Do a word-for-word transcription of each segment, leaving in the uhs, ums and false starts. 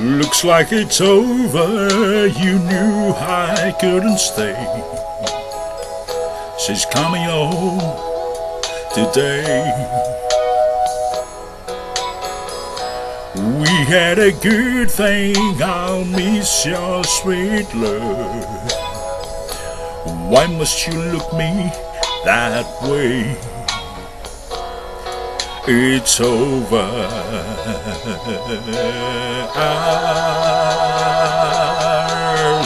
Looks like it's over, you knew I couldn't stay. She's coming home today. We had a good thing, I'll miss your sweet love. Why must you look me that way? It's over. Our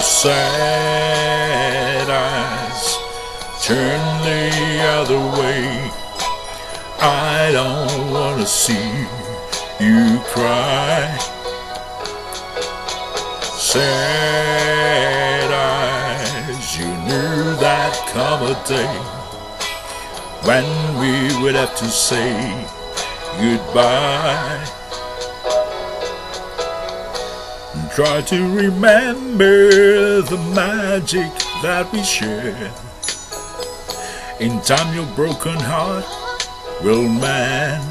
sad eyes turn the other way. I don't wanna see you cry. Sad eyes, you knew that come a day when we would have to say goodbye. Try to remember the magic that we shared. In time your broken heart will mend.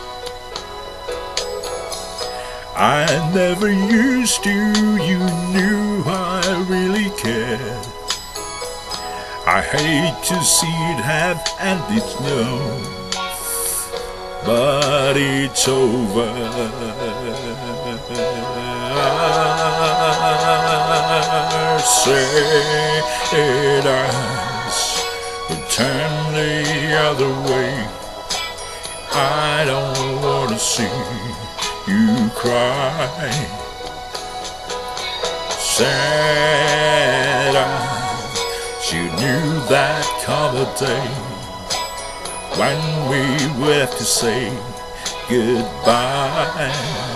I never used to, you knew I really cared. I hate to see it have ended now, but it's over. Our sad eyes will turn the other way. I don't wanna see you cry. Sad eyes, you knew that come a day when we would have to say goodbye.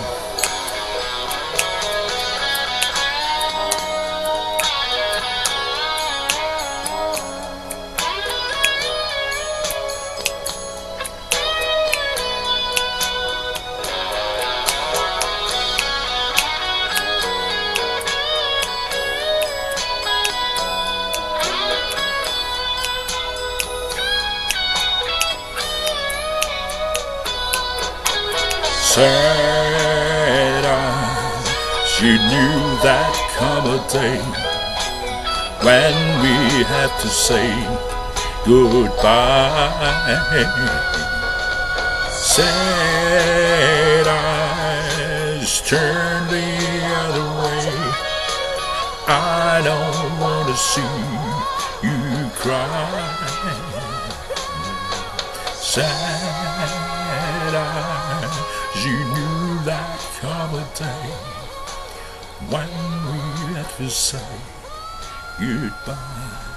Sad eyes, you knew that come a day when we have to say goodbye. Sad eyes, turn the other way. I don't want to see you cry. Sad eyes, you knew that come a day when we had to say goodbye.